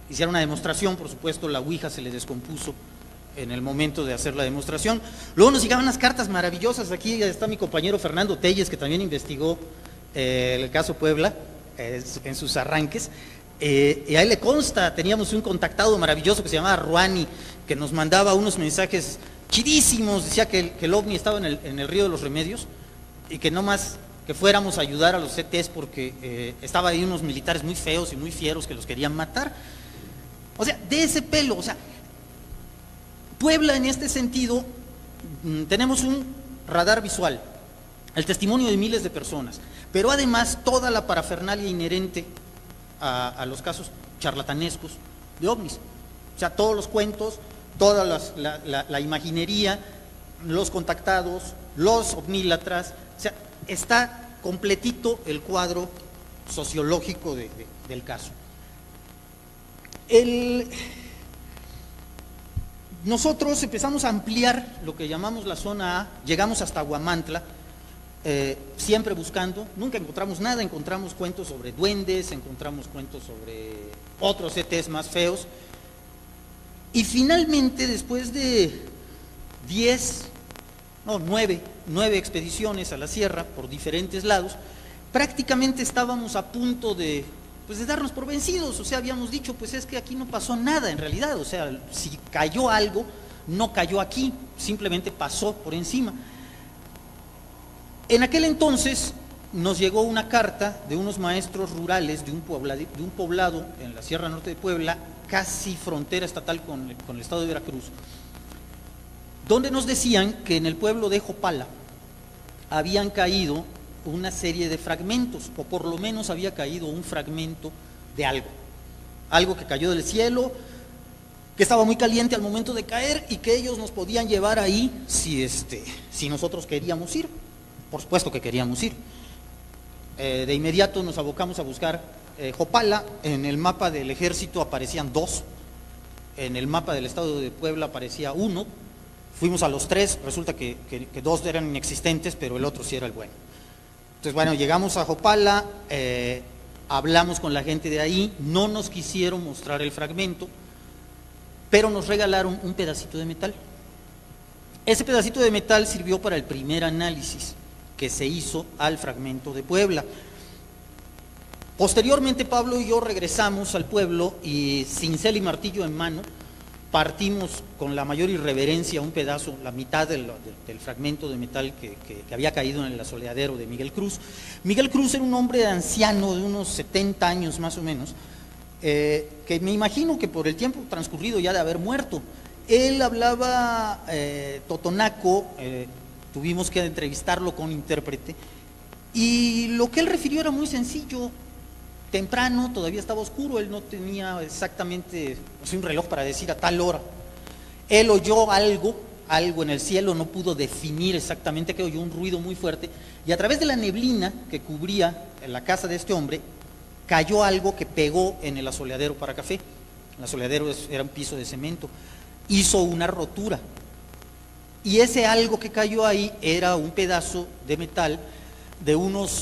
hiciera una demostración. Por supuesto, la ouija se le descompuso en el momento de hacer la demostración. Luego nos llegaban unas cartas maravillosas. Aquí está mi compañero Fernando Telles, que también investigó el caso Puebla en sus arranques, y a él le consta, teníamos un contactado maravilloso que se llamaba Ruani, que nos mandaba unos mensajes chidísimos. Decía que el ovni estaba en el río de los Remedios, y que no más que fuéramos a ayudar a los CTs porque estaba ahí unos militares muy feos y muy fieros que los querían matar. O sea, de ese pelo. O sea, Puebla, en este sentido, tenemos un radar visual, el testimonio de miles de personas, pero además toda la parafernalia inherente a los casos charlatanescos de ovnis. O sea, todos los cuentos, toda la imaginería, los contactados, los ovnílatras. O sea, está completito el cuadro sociológico del caso. Nosotros empezamos a ampliar lo que llamamos la zona A, llegamos hasta Huamantla, siempre buscando, nunca encontramos nada, encontramos cuentos sobre duendes, encontramos cuentos sobre otros ETs más feos, y finalmente, después de 9 expediciones a la sierra por diferentes lados, prácticamente estábamos a punto de darnos por vencidos. O sea, habíamos dicho, pues es que aquí no pasó nada en realidad. O sea, si cayó algo, no cayó aquí, simplemente pasó por encima. En aquel entonces nos llegó una carta de unos maestros rurales de un poblado en la Sierra Norte de Puebla, casi frontera estatal con el estado de Veracruz, donde nos decían que en el pueblo de Jopala habían caído una serie de fragmentos, o por lo menos había caído un fragmento de algo que cayó del cielo, que estaba muy caliente al momento de caer, y que ellos nos podían llevar ahí si nosotros queríamos ir. Por supuesto que queríamos ir. De inmediato nos abocamos a buscar Jopala. En el mapa del ejército aparecían 2, en el mapa del estado de Puebla aparecía 1, fuimos a los 3, resulta que 2 eran inexistentes, pero el otro sí era el bueno. Entonces, bueno, llegamos a Jopala, hablamos con la gente de ahí, no nos quisieron mostrar el fragmento, pero nos regalaron un pedacito de metal. Ese pedacito de metal sirvió para el primer análisis que se hizo al fragmento de Puebla. Posteriormente, Pablo y yo regresamos al pueblo y, cincel y martillo en mano, partimos con la mayor irreverencia un pedazo, la mitad del fragmento de metal que había caído en el asoleadero de Miguel Cruz. Miguel Cruz era un hombre anciano de unos 70 años más o menos, que me imagino que por el tiempo transcurrido ya de haber muerto. Él hablaba totonaco, tuvimos que entrevistarlo con intérprete, y lo que él refirió era muy sencillo. Temprano, todavía estaba oscuro, él no tenía exactamente un reloj para decir a tal hora. Él oyó algo en el cielo, no pudo definir exactamente qué, oyó un ruido muy fuerte, y a través de la neblina que cubría la casa de este hombre, cayó algo que pegó en el asoleadero para café. El asoleadero era un piso de cemento, hizo una rotura, y ese algo que cayó ahí era un pedazo de metal de unos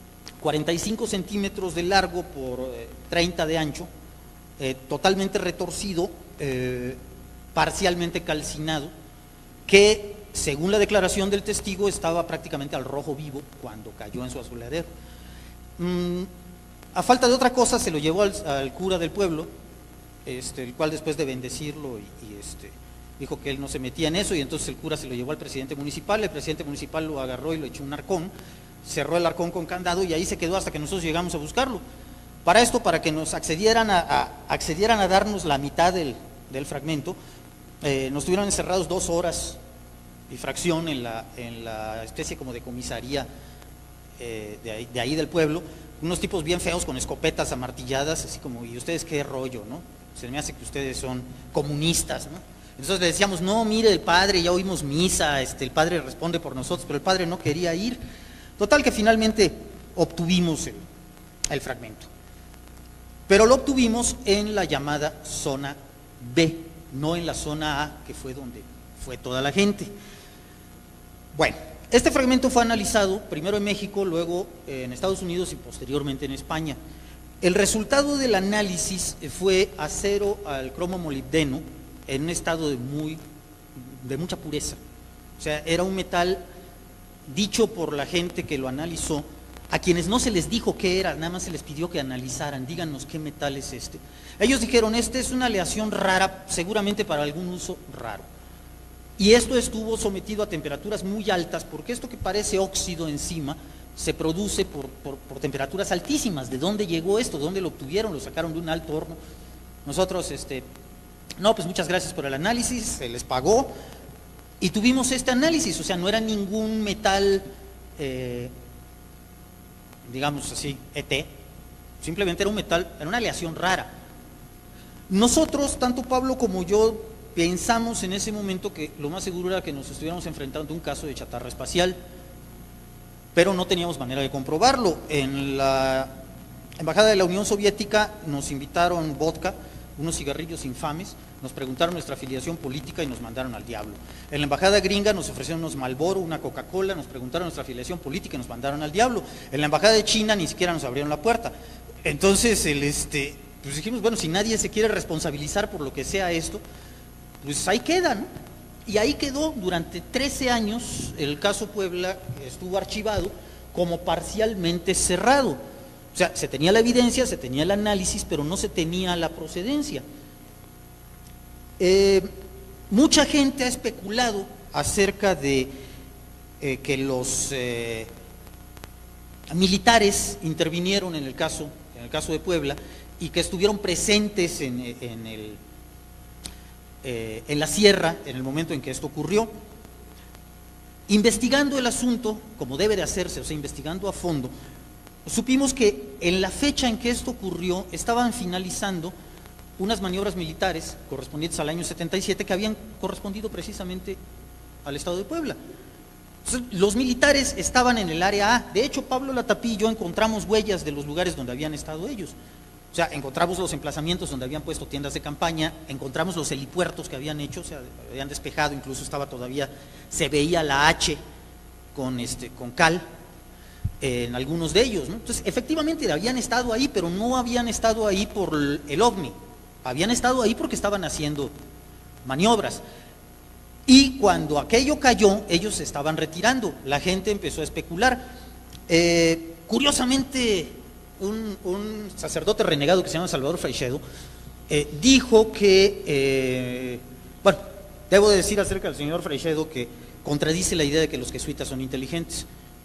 45 centímetros de largo por 30 de ancho, totalmente retorcido, parcialmente calcinado, que según la declaración del testigo estaba prácticamente al rojo vivo cuando cayó en su asoleadero. A falta de otra cosa se lo llevó al cura del pueblo, el cual después de bendecirlo dijo que él no se metía en eso, y entonces el cura se lo llevó al presidente municipal. El presidente municipal lo agarró y lo echó un arcón, cerró el arcón con candado, y ahí se quedó hasta que nosotros llegamos a buscarlo. Para que nos accedieran a darnos la mitad del fragmento, nos tuvieron encerrados 2 horas y fracción en la especie como de comisaría de ahí del pueblo, unos tipos bien feos con escopetas amartilladas, así como, ¿y ustedes qué rollo, no? Se me hace que ustedes son comunistas, ¿no? Entonces le decíamos, no, mire, el padre, ya oímos misa, el padre responde por nosotros, pero el padre no quería ir. Total que finalmente obtuvimos el fragmento, pero lo obtuvimos en la llamada zona B, no en la zona A, que fue donde fue toda la gente. Bueno, este fragmento fue analizado primero en México, luego en Estados Unidos y posteriormente en España. El resultado del análisis fue acero al cromo molibdeno en un estado de mucha pureza. O sea, era un metal dicho por la gente que lo analizó, a quienes no se les dijo qué era, nada más se les pidió que analizaran, díganos qué metal es este. Ellos dijeron, este es una aleación rara, seguramente para algún uso raro. Y esto estuvo sometido a temperaturas muy altas, porque esto que parece óxido encima, se produce por temperaturas altísimas. ¿De dónde llegó esto? ¿De dónde lo obtuvieron? Lo sacaron de un alto horno. Nosotros, no, pues muchas gracias por el análisis, se les pagó, y tuvimos este análisis. O sea, no era ningún metal, digamos así, ET, simplemente era un metal, era una aleación rara. Nosotros, tanto Pablo como yo, pensamos en ese momento que lo más seguro era que nos estuviéramos enfrentando a un caso de chatarra espacial, pero no teníamos manera de comprobarlo. En la Embajada de la Unión Soviética nos invitaron vodka, unos cigarrillos infames, nos preguntaron nuestra afiliación política y nos mandaron al diablo. En la Embajada gringa nos ofrecieron unos Marlboro, una Coca-Cola, nos preguntaron nuestra afiliación política y nos mandaron al diablo. En la Embajada de China ni siquiera nos abrieron la puerta. Entonces, pues dijimos, bueno, si nadie se quiere responsabilizar por lo que sea esto, pues ahí queda, ¿no? Y ahí quedó durante 13 años. El caso Puebla estuvo archivado como parcialmente cerrado. O sea, se tenía la evidencia, se tenía el análisis, pero no se tenía la procedencia. Mucha gente ha especulado acerca de que los militares intervinieron en el caso de Puebla y que estuvieron presentes en la sierra en el momento en que esto ocurrió. Investigando el asunto, como debe de hacerse, o sea, investigando a fondo, supimos que en la fecha en que esto ocurrió estaban finalizando unas maniobras militares correspondientes al año 77 que habían correspondido precisamente al estado de Puebla. Entonces, los militares estaban en el área A. De hecho, Pablo Latapí y yo encontramos huellas de los lugares donde habían estado ellos. O sea, encontramos los emplazamientos donde habían puesto tiendas de campaña, encontramos los helipuertos que habían hecho, o sea, habían despejado, incluso estaba todavía, se veía la H con cal en algunos de ellos, ¿no? Entonces, efectivamente habían estado ahí, pero no habían estado ahí por el OVNI, habían estado ahí porque estaban haciendo maniobras. Y cuando aquello cayó, ellos se estaban retirando, la gente empezó a especular. Curiosamente, un sacerdote renegado que se llama Salvador Freixedo dijo que, bueno, debo decir acerca del señor Freixedo que contradice la idea de que los jesuitas son inteligentes.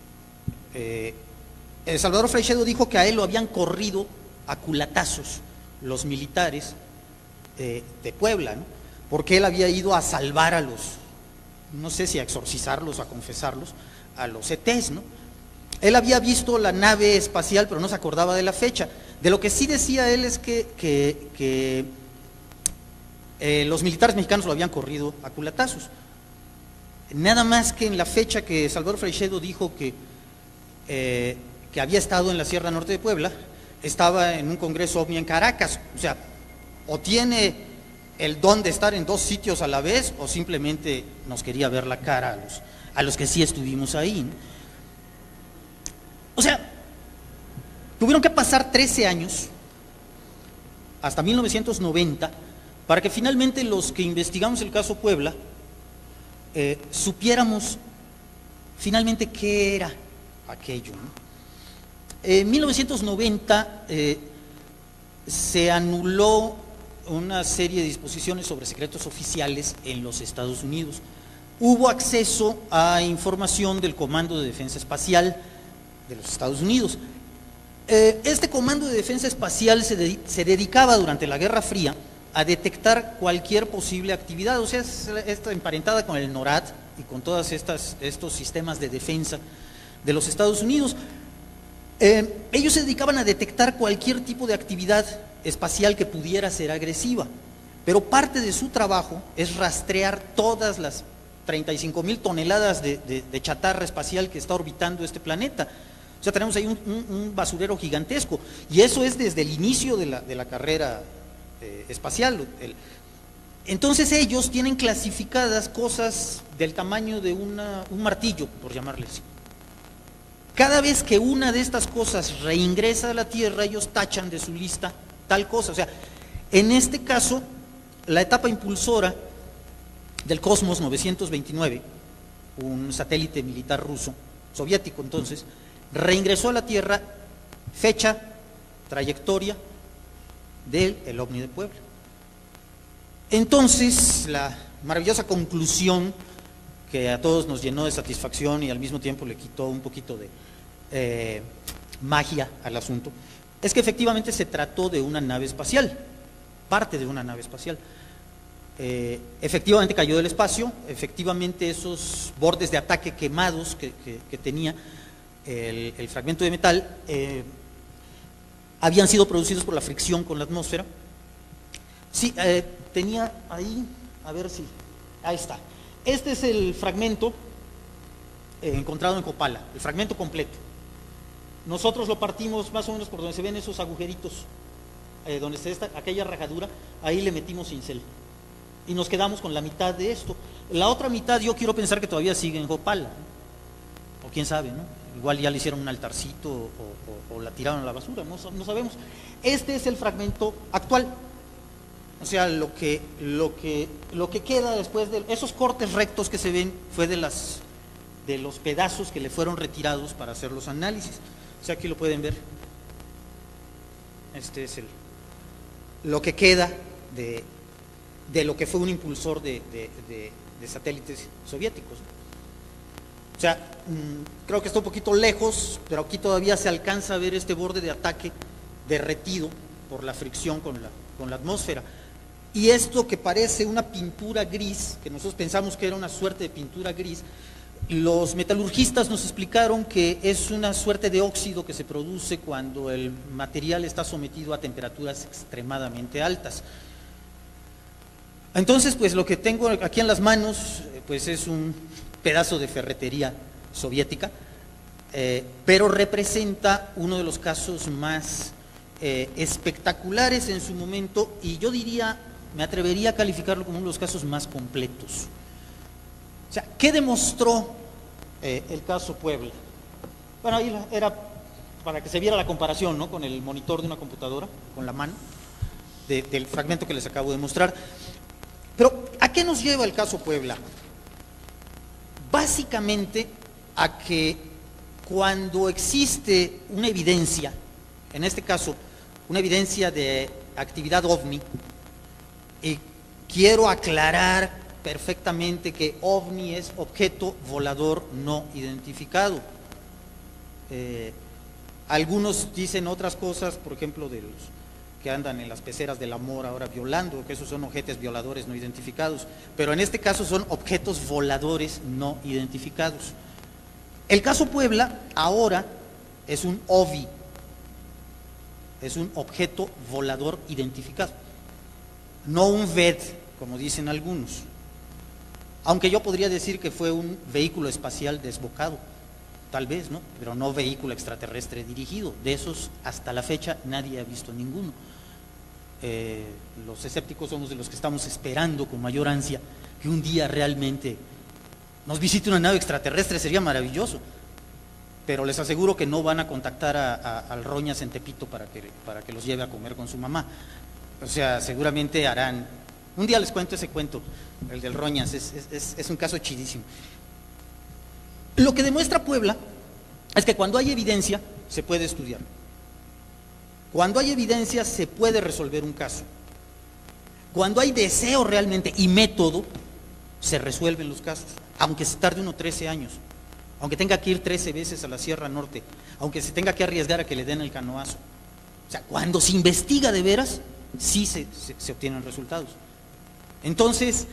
Salvador Freixedo dijo que a él lo habían corrido a culatazos los militares de Puebla, ¿no? Porque él había ido a salvar a los, no sé si a exorcizarlos o a confesarlos, a los ETs, ¿no? Él había visto la nave espacial, pero no se acordaba de la fecha. De lo que sí decía él es que los militares mexicanos lo habían corrido a culatazos. Nada más que en la fecha que Salvador Freixedo dijo que había estado en la Sierra Norte de Puebla, estaba en un congreso OVNI en Caracas. O sea, o tiene el don de estar en dos sitios a la vez, o simplemente nos quería ver la cara a los que sí estuvimos ahí, ¿no? O sea, tuvieron que pasar 13 años, hasta 1990, para que finalmente los que investigamos el caso Puebla supiéramos finalmente qué era aquello, ¿no? En 1990 se anuló una serie de disposiciones sobre secretos oficiales en los Estados Unidos. Hubo acceso a información del Comando de Defensa Espacial de los Estados Unidos. Este Comando de Defensa Espacial se dedicaba durante la Guerra Fría a detectar cualquier posible actividad. O sea, está emparentada con el NORAD y con todos estos sistemas de defensa de los Estados Unidos. Ellos se dedicaban a detectar cualquier tipo de actividad espacial que pudiera ser agresiva, pero parte de su trabajo es rastrear todas las 35,000 toneladas de chatarra espacial que está orbitando este planeta. O sea, tenemos ahí un basurero gigantesco, y eso es desde el inicio de la carrera espacial. Entonces ellos tienen clasificadas cosas del tamaño de un martillo, por llamarle así. Cada vez que una de estas cosas reingresa a la Tierra, ellos tachan de su lista tal cosa. O sea, en este caso, la etapa impulsora del Cosmos 929, un satélite militar ruso, soviético entonces, reingresó a la Tierra, fecha, trayectoria del OVNI de Puebla. Entonces, la maravillosa conclusión que a todos nos llenó de satisfacción y al mismo tiempo le quitó un poquito de magia al asunto, es que efectivamente se trató de una nave espacial, parte de una nave espacial. Efectivamente cayó del espacio, efectivamente esos bordes de ataque quemados que tenía el fragmento de metal habían sido producidos por la fricción con la atmósfera. Sí, tenía ahí, a ver si, ahí está. Este es el fragmento encontrado en Copala, el fragmento completo. Nosotros lo partimos más o menos por donde se ven esos agujeritos, donde está aquella rajadura, ahí le metimos cincel. Y nos quedamos con la mitad de esto. La otra mitad yo quiero pensar que todavía sigue en Copala, o quién sabe, ¿no? Igual ya le hicieron un altarcito o la tiraron a la basura, no sabemos. Este es el fragmento actual. O sea, lo que queda después de esos cortes rectos que se ven fue de los pedazos que le fueron retirados para hacer los análisis. O sea, aquí lo pueden ver. Este es lo que queda de lo que fue un impulsor de satélites soviéticos. O sea, creo que está un poquito lejos, pero aquí todavía se alcanza a ver este borde de ataque derretido por la fricción con la atmósfera. Y esto que parece una pintura gris, que nosotros pensamos que era una suerte de pintura gris, los metalurgistas nos explicaron que es una suerte de óxido que se produce cuando el material está sometido a temperaturas extremadamente altas. Entonces, pues lo que tengo aquí en las manos, pues es un pedazo de ferretería soviética, pero representa uno de los casos más espectaculares en su momento, y yo diría, me atrevería a calificarlo como uno de los casos más completos. O sea, ¿qué demostró el caso Puebla? Bueno, ahí era para que se viera la comparación, ¿no?, con el monitor de una computadora, con la mano, del fragmento que les acabo de mostrar. Pero, ¿a qué nos lleva el caso Puebla? Básicamente a que cuando existe una evidencia, en este caso, una evidencia de actividad OVNI, y quiero aclarar perfectamente que OVNI es objeto volador no identificado. Algunos dicen otras cosas, por ejemplo, de los que andan en las peceras del amor ahora violando, que esos son objetos violadores no identificados, pero en este caso son objetos voladores no identificados. El caso Puebla ahora es un OVI, es un objeto volador identificado, no un VED, como dicen algunos, aunque yo podría decir que fue un vehículo espacial desbocado, tal vez, ¿no?, pero no vehículo extraterrestre dirigido. De esos hasta la fecha nadie ha visto ninguno. Los escépticos somos de los que estamos esperando con mayor ansia que un día realmente nos visite una nave extraterrestre, sería maravilloso, pero les aseguro que no van a contactar al Roñas en Tepito para que los lleve a comer con su mamá. O sea, seguramente harán, un día les cuento ese cuento, el del Roñas, es un caso chidísimo. Lo que demuestra Puebla es que cuando hay evidencia se puede estudiar. Cuando hay evidencia se puede resolver un caso. Cuando hay deseo realmente y método, se resuelven los casos, aunque se tarde uno 13 años, aunque tenga que ir 13 veces a la Sierra Norte, aunque se tenga que arriesgar a que le den el canoazo. O sea, cuando se investiga de veras, sí se obtienen resultados. Entonces,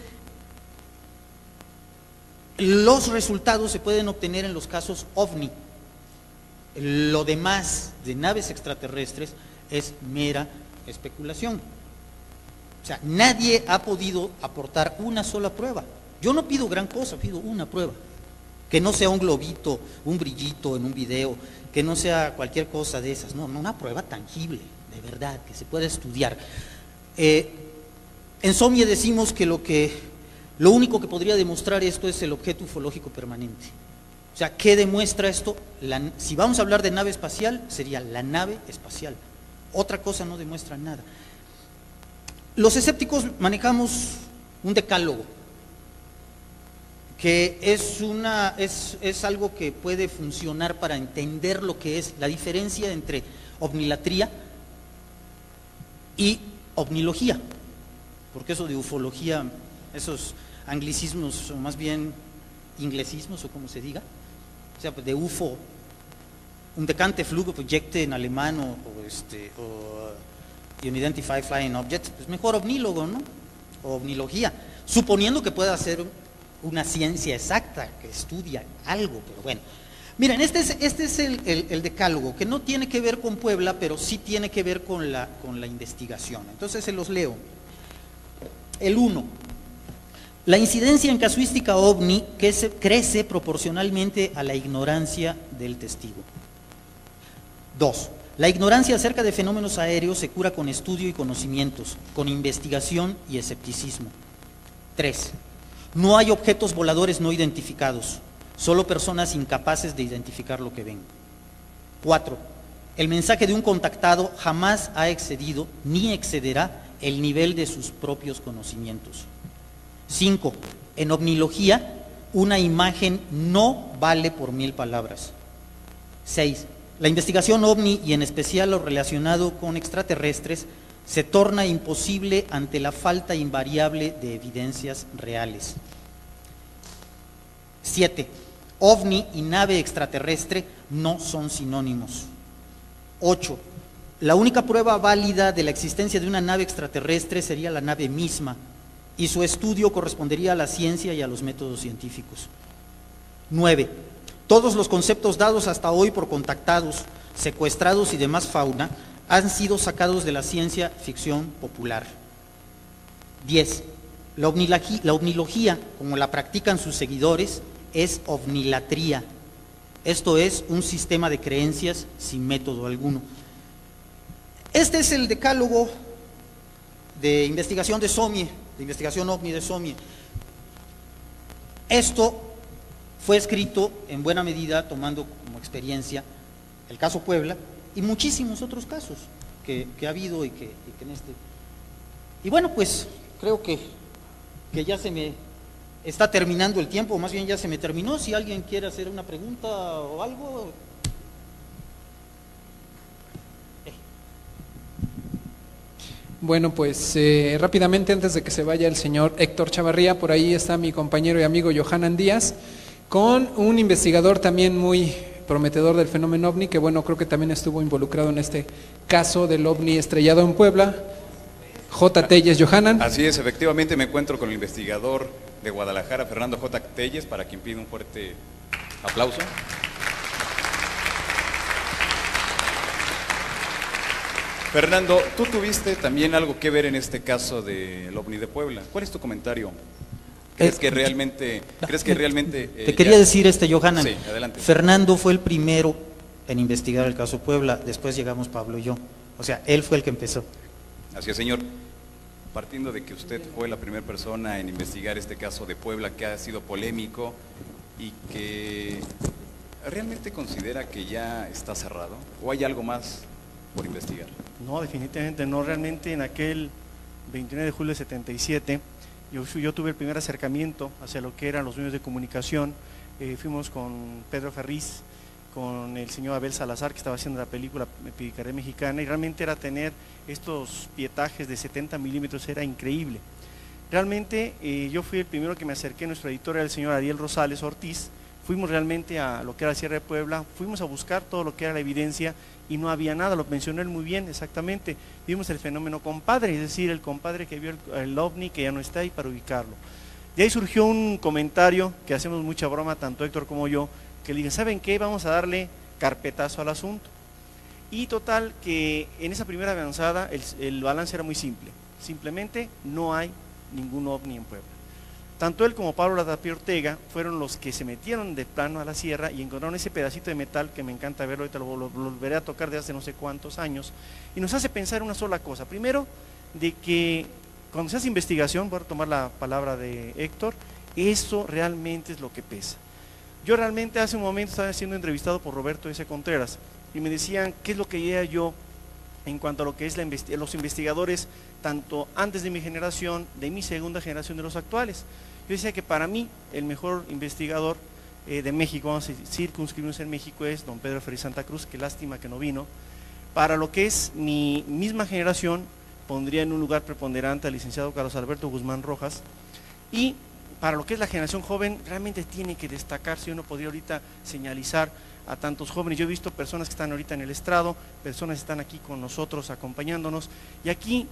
los resultados se pueden obtener en los casos OVNI. Lo demás de naves extraterrestres es mera especulación. O sea, nadie ha podido aportar una sola prueba. Yo no pido gran cosa, pido una prueba. Que no sea un globito, un brillito en un video, que no sea cualquier cosa de esas. No, una prueba tangible, de verdad, que se pueda estudiar. En SOMIE decimos que lo único que podría demostrar esto es el objeto ufológico permanente. O sea, ¿qué demuestra esto? Si vamos a hablar de nave espacial, sería la nave espacial. Otra cosa no demuestra nada. Los escépticos manejamos un decálogo, que es algo que puede funcionar para entender lo que es la diferencia entre ovnilatría y ovnilogía, porque eso de ufología, esos anglicismos, o más bien inglesismos, o como se diga, o sea, de UFO, Unbekannte Flugobjekte en alemán, o Unidentified Flying Objects, pues mejor ovnílogo, ¿no? O ovnilogía, suponiendo que pueda ser una ciencia exacta, que estudia algo, pero bueno. Miren, este es el decálogo, que no tiene que ver con Puebla, pero sí tiene que ver con la investigación. Entonces se los leo. El 1. La incidencia en casuística ovni crece proporcionalmente a la ignorancia del testigo. 2. La ignorancia acerca de fenómenos aéreos se cura con estudio y conocimientos, con investigación y escepticismo. 3. No hay objetos voladores no identificados, solo personas incapaces de identificar lo que ven. 4. El mensaje de un contactado jamás ha excedido ni excederá el nivel de sus propios conocimientos. 5. En ovnilogía, una imagen no vale por 1000 palabras. 6. La investigación ovni, y en especial lo relacionado con extraterrestres, se torna imposible ante la falta invariable de evidencias reales. 7. OVNI y nave extraterrestre no son sinónimos. 8. La única prueba válida de la existencia de una nave extraterrestre sería la nave misma, y su estudio correspondería a la ciencia y a los métodos científicos. 9. Todos los conceptos dados hasta hoy por contactados, secuestrados y demás fauna han sido sacados de la ciencia ficción popular. 10. La ovnilogía, como la practican sus seguidores, es ovnilatría. Esto es un sistema de creencias sin método alguno. Este es el decálogo de investigación de SOMIE, de investigación ovni de SOMIE. Esto fue escrito en buena medida tomando como experiencia el caso Puebla y muchísimos otros casos que ha habido y que en este. Y bueno, pues creo que ya se me está terminando el tiempo, o más bien ya se me terminó. Si alguien quiere hacer una pregunta o algo. Bueno, pues rápidamente, antes de que se vaya el señor Héctor Chavarría, por ahí está mi compañero y amigo Johanan Díaz, con un investigador también muy prometedor del fenómeno ovni, que bueno, creo que también estuvo involucrado en este caso del ovni estrellado en Puebla. J. Telles. Johanan. Así es, efectivamente me encuentro con el investigador de Guadalajara, Fernando J. Telles, para quien pido un fuerte aplauso. Fernando, tú tuviste también algo que ver en este caso del ovni de Puebla. ¿Cuál es tu comentario? ¿Crees que realmente te quería decir, Johanan? Sí, adelante. Fernando fue el primero en investigar el caso Puebla, después llegamos Pablo y yo. O sea, él fue el que empezó. Así es, señor. Partiendo de que usted fue la primera persona en investigar este caso de Puebla, que ha sido polémico y que realmente considera que ya está cerrado, ¿o hay algo más por investigar? No, definitivamente no. Realmente en aquel 29 de julio de 77 yo tuve el primer acercamiento hacia lo que eran los medios de comunicación. Fuimos con Pedro Ferriz, con el señor Abel Salazar, que estaba haciendo la película Picaré Mexicana, y realmente era tener estos pietajes de 70 milímetros, era increíble. Realmente yo fui el primero que me acerqué, nuestro editor era el señor Ariel Rosales Ortiz. Fuimos realmente a lo que era la Sierra de Puebla, fuimos a buscar todo lo que era la evidencia y no había nada, lo mencionó él muy bien, exactamente. Vimos el fenómeno compadre, es decir, el compadre que vio el ovni que ya no está ahí para ubicarlo. De ahí surgió un comentario que hacemos mucha broma, tanto Héctor como yo, que le dije, ¿saben qué? Vamos a darle carpetazo al asunto. Y total, que en esa primera avanzada el balance era muy simple, simplemente no hay ningún ovni en Puebla. Tanto él como Pablo Latapia Ortega fueron los que se metieron de plano a la sierra y encontraron ese pedacito de metal que me encanta verlo, ahorita lo volveré a tocar de hace no sé cuántos años, y nos hace pensar una sola cosa. Primero, de que cuando se hace investigación, voy a tomar la palabra de Héctor, eso realmente es lo que pesa. Yo realmente hace un momento estaba siendo entrevistado por Roberto S. Contreras y me decían qué es lo que veía yo en cuanto a lo que es los investigadores, tanto antes de mi generación, de mi segunda generación, de los actuales. Yo decía que para mí el mejor investigador de México, vamos a circunscribirnos en México, es don Pedro Ferriz Santa Cruz, que lástima que no vino. Para lo que es mi misma generación, pondría en un lugar preponderante al licenciado Carlos Alberto Guzmán Rojas, y para lo que es la generación joven, realmente tiene que destacarse. Yo no podría ahorita señalizar a tantos jóvenes. Yo he visto personas que están ahorita en el estrado, personas que están aquí con nosotros acompañándonos, y aquí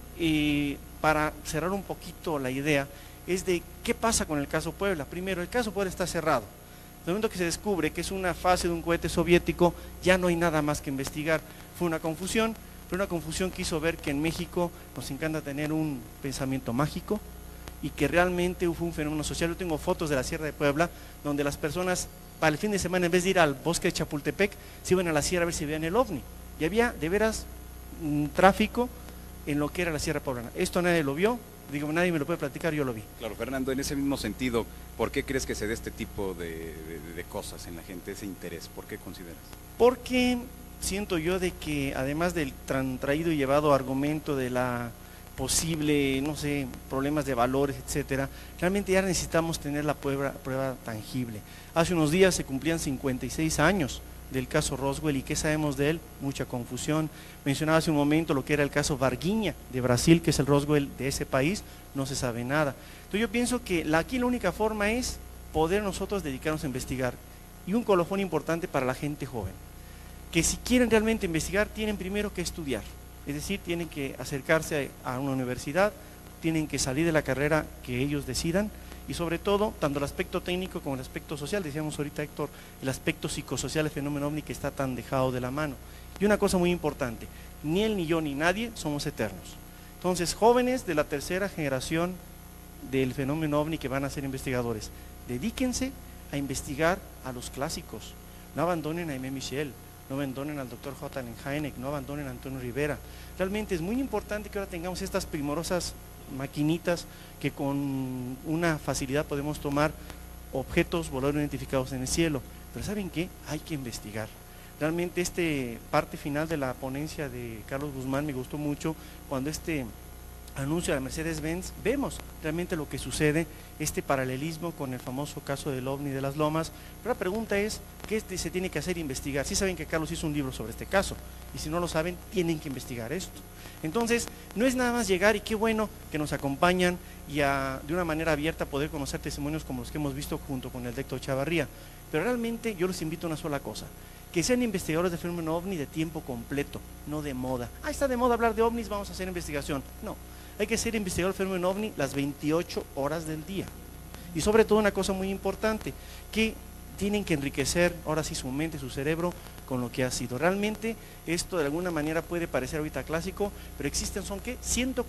para cerrar un poquito la idea es de qué pasa con el caso Puebla. Primero, el caso Puebla está cerrado. En el momento que se descubre que es una fase de un cohete soviético, ya no hay nada más que investigar. Fue una confusión, pero una confusión que hizo ver que en México nos encanta tener un pensamiento mágico y que realmente fue un fenómeno social. Yo tengo fotos de la Sierra de Puebla donde las personas para el fin de semana, en vez de ir al bosque de Chapultepec, se iban a la sierra a ver si veían el ovni, y había de veras tráfico en lo que era la Sierra Poblana. Esto nadie lo vio, digo, nadie me lo puede platicar, yo lo vi. Claro, Fernando, en ese mismo sentido, ¿por qué crees que se dé este tipo de cosas en la gente, ese interés? ¿Por qué consideras? Porque siento yo de que además del traído y llevado argumento de la posible, no sé, problemas de valores, etcétera, realmente ya necesitamos tener la prueba tangible. Hace unos días se cumplían 56 años del caso Roswell, y ¿qué sabemos de él? Mucha confusión. Mencionaba hace un momento lo que era el caso Varginha de Brasil, que es el Roswell de ese país, no se sabe nada. Entonces yo pienso que aquí la única forma es poder nosotros dedicarnos a investigar, y un colofón importante para la gente joven, que si quieren realmente investigar tienen primero que estudiar. Es decir, tienen que acercarse a una universidad, tienen que salir de la carrera que ellos decidan, y sobre todo, tanto el aspecto técnico como el aspecto social, decíamos ahorita Héctor, el aspecto psicosocial del fenómeno ovni que está tan dejado de la mano. Y una cosa muy importante, ni él, ni yo, ni nadie somos eternos. Entonces, jóvenes de la tercera generación del fenómeno ovni que van a ser investigadores, dedíquense a investigar a los clásicos, no abandonen a Aimé Michel, no abandonen al doctor J. Allen Hynek, no abandonen a Antonio Rivera. Realmente es muy importante que ahora tengamos estas primorosas maquinitas que con una facilidad podemos tomar objetos voladores no identificados en el cielo. Pero ¿saben qué? Hay que investigar. Realmente parte final de la ponencia de Carlos Guzmán me gustó mucho, cuando anuncio a la Mercedes-Benz, vemos realmente lo que sucede, paralelismo con el famoso caso del OVNI de las Lomas. Pero la pregunta es, ¿qué se tiene que hacer? Investigar. Sí saben que Carlos hizo un libro sobre este caso, y si no lo saben, tienen que investigar esto. Entonces, no es nada más llegar, y qué bueno que nos acompañan, y de una manera abierta poder conocer testimonios como los que hemos visto junto con el Héctor Chavarría. Pero realmente yo los invito a una sola cosa, que sean investigadores de fenómeno OVNI de tiempo completo, no de moda. Está de moda hablar de OVNIs, vamos a hacer investigación. No. Hay que ser investigador del fenómeno OVNI las 28 horas del día. Y sobre todo una cosa muy importante, que tienen que enriquecer ahora sí su mente, su cerebro, con lo que ha sido. Realmente esto de alguna manera puede parecer ahorita clásico, pero existen, ¿son qué?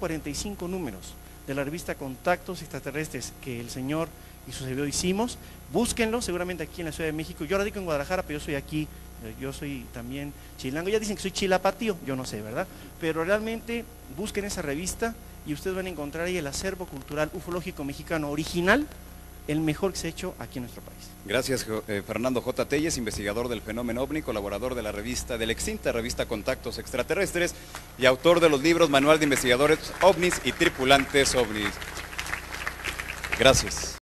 145 números de la revista Contactos Extraterrestres que el señor y su servidor hicimos. Búsquenlo, seguramente aquí en la Ciudad de México. Yo radico en Guadalajara, pero yo soy aquí, yo soy también chilango. Ya dicen que soy chilapatío, yo no sé, ¿verdad? Pero realmente busquen esa revista y ustedes van a encontrar ahí el acervo cultural ufológico mexicano original, el mejor que se ha hecho aquí en nuestro país. Gracias, Fernando J. Telles, investigador del fenómeno OVNI, colaborador de la extinta revista Contactos Extraterrestres y autor de los libros Manual de Investigadores OVNIs y Tripulantes OVNIs. Gracias.